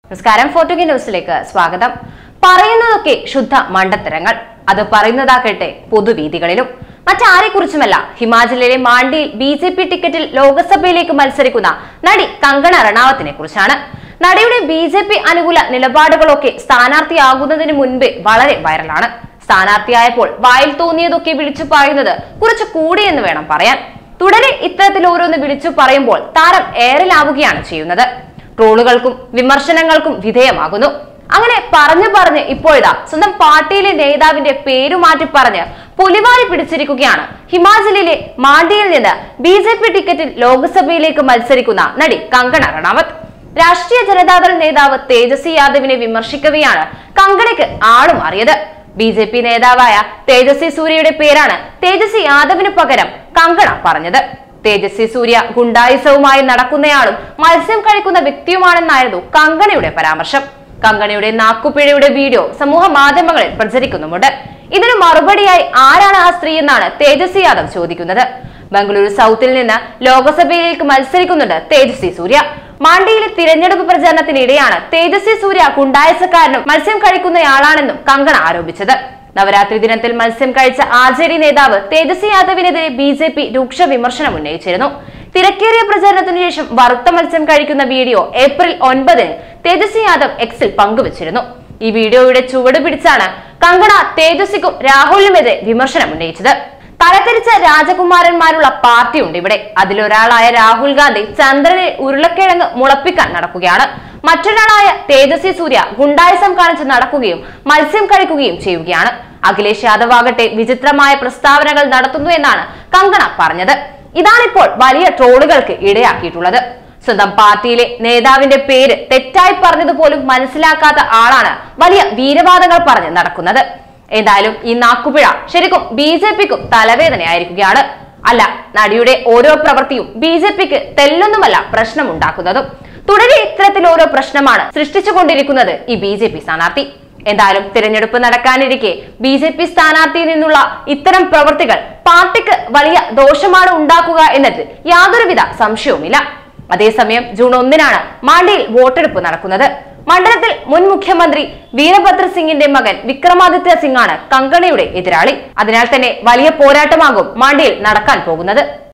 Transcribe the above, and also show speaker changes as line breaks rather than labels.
നമസ്കാരം ഫോർട്ടുഗി ന്യൂസിലേക്ക് സ്വാഗതം. പറയുന്നതൊക്കെ ശുദ്ധ മണ്ടത്തരങ്ങൾ. അത് പറയുന്നതാകട്ടെ പൊതുവീതികളിലും. മറ്റാരെക്കുറിച്ചുമല്ല, ഹിമാചലിലെ മാണ്ടിയിൽ BJP ടിക്കറ്റിൽ ലോക്സഭയിലേക്ക് മത്സരിക്കുന്ന നടി കങ്കണ റണാവത്തിനെ കുറിച്ചാണ്. നടിയുടെ BJP അനുകൂല നിലപാടുകളൊക്കെ സ്ഥാനാർത്ഥിയാകുന്നതിന് മുൻപേ വളരെ വൈറലാണ്. സ്ഥാനാർത്ഥിയായപ്പോൾ വായിൽ തോന്നിയതൊക്കെ വിളിച്ചു പറയുന്നത് കുറച്ച് കൂടിയെന്ന് വേണം പറയാൻ. തുടരെ ഇത്തരത്തിൽ ഓരോന്ന് വിളിച്ചു പറയുമ്പോൾ താരം എയറിലാവുകയാണ് ചെയ്യുന്നത്. ട്രോളുകൾക്കും വിമർശനങ്ങൾക്കും വിധേയമാകുന്നു. അങ്ങനെ പറഞ്ഞ് ഇപ്പോഴിതാ സ്വന്തം പാർട്ടിയിലെ നേതാവിന്റെ പേരു മാറ്റി പറഞ്ഞ് പുലിവാലി പിടിച്ചിരിക്കുകയാണ് ഹിമാചലിലെ മാണ്ടിയിൽ നിന്ന് BJP ടിക്കറ്റിൽ ലോക്സഭയിലേക്ക് മത്സരിക്കുന്ന നടി കങ്കണ റണാവത്ത്. രാഷ്ട്രീയ ജനതാദൾ നേതാവ് തേജസ്വി യാദവിനെ വിമർശിക്കവെയാണ് കങ്കണയ്ക്ക് ആളുമാറിയത്. BJP നേതാവായ തേജസ്വി സൂര്യയുടെ പേരാണ് തേജസ്വി യാദവിന് പകരം കങ്കണ പറഞ്ഞത്. തേജസ്വി സൂര്യ ഗുണ്ടായിസവുമായി നടക്കുന്നയാളും മത്സ്യം കഴിക്കുന്ന വ്യക്തിയുമാണെന്നായിരുന്നു കങ്കണയുടെ പരാമർശം. കങ്കണയുടെ നാക്കുപിഴയുടെ വീഡിയോ സമൂഹ മാധ്യമങ്ങളിൽ പ്രചരിക്കുന്നുമുണ്ട്. ഇതിന് മറുപടിയായി ആരാണ് ആ സ്ത്രീ എന്നാണ് തേജസ്വി യാദവ് ചോദിക്കുന്നത്. ബംഗളൂരു സൗത്തിൽ നിന്ന് ലോക്സഭയിലേക്ക് മത്സരിക്കുന്നുണ്ട് തേജസ്വി സൂര്യ. മാണ്ടിയിലെ തിരഞ്ഞെടുപ്പ് പ്രചാരണത്തിനിടെയാണ് തേജസ്വി സൂര്യ ഗുണ്ടായിസക്കാരനും മത്സ്യം കഴിക്കുന്നയാളാണെന്നും കങ്കണ ആരോപിച്ചത്. നവരാത്രി ദിനത്തിൽ മത്സ്യം കഴിച്ച RJD നേതാവ് തേജസ്വി യാദവിനെതിരെ BJP രൂക്ഷ വിമർശനം ഉന്നയിച്ചിരുന്നു. തിരക്കേറിയ പ്രചാരണത്തിനു ശേഷം വറുത്ത മത്സ്യം കഴിക്കുന്ന വീഡിയോ ഏപ്രിൽ 9 തേജസ്വി യാദവ് Xൽ പങ്കുവച്ചിരുന്നു. ഈ വീഡിയോയുടെ ചുവട് പിടിച്ചാണ് കങ്കണ തേജസ്വിക്കും രാഹുലിനുമെതിരെ വിമർശനം ഉന്നയിച്ചത്. തലതിരിച്ച രാജകുമാരന്മാരുള്ള പാർട്ടിയുണ്ട് ഇവിടെ. അതിലൊരാളായ രാഹുൽ ഗാന്ധി ചന്ദ്രനെ ഉരുളക്കിഴങ്ങ് മുളപ്പിക്കാൻ നടക്കുകയാണ്. മറ്റൊരാളായ തേജസ്വി സൂര്യ ഗുണ്ടായിസം കാണിച്ച് നടക്കുകയും മത്സ്യം കഴിക്കുകയും ചെയ്യുകയാണ്. അഖിലേഷ് യാദവ് ആകട്ടെ വിചിത്രമായ പ്രസ്താവനകൾ നടത്തുന്നു എന്നാണ് കങ്കണ പറഞ്ഞത്. ഇതാണിപ്പോൾ വലിയ ട്രോളുകൾക്ക് ഇടയാക്കിയിട്ടുള്ളത്. സ്വന്തം പാർട്ടിയിലെ നേതാവിന്റെ പേര് തെറ്റായി പറഞ്ഞത് പോലും മനസ്സിലാക്കാത്ത ആളാണ് വലിയ വീരവാദങ്ങൾ പറഞ്ഞ് നടക്കുന്നത്. എന്തായാലും ഈ നാക്കുപിഴ ശരിക്കും BJPക്കും തലവേദനയായിരിക്കുകയാണ്. അല്ല, നടിയുടെ ഓരോ പ്രവൃത്തിയും BJPക്ക് തെല്ലൊന്നുമല്ല പ്രശ്നമുണ്ടാക്കുന്നതും. തുടരെ ഇത്തരത്തിൽ ഓരോ പ്രശ്നമാണ് സൃഷ്ടിച്ചുകൊണ്ടിരിക്കുന്നത് ഈ BJP സ്ഥാനാർത്ഥി. എന്തായാലും തിരഞ്ഞെടുപ്പ് നടക്കാനിരിക്കെ BJP സ്ഥാനാർത്ഥിയിൽ നിന്നുള്ള ഇത്തരം പ്രവൃത്തികൾ പാർട്ടിക്ക് വലിയ ദോഷമാണ് ഉണ്ടാക്കുക എന്നതിൽ യാതൊരുവിധ സംശയവുമില്ല. അതേസമയം ജൂൺ 1 മാണ്ടിയിൽ വോട്ടെടുപ്പ് നടക്കുന്നത്. മണ്ഡലത്തിൽ മുൻ മുഖ്യമന്ത്രി വീരഭദ്ര സിംഗിന്റെ മകൻ വിക്രമാദിത്യ സിംഗ് ആണ് കങ്കണയുടെ എതിരാളി. അതിനാൽ തന്നെ വലിയ പോരാട്ടമാകും മാണ്ടിയിൽ നടക്കാൻ പോകുന്നത്.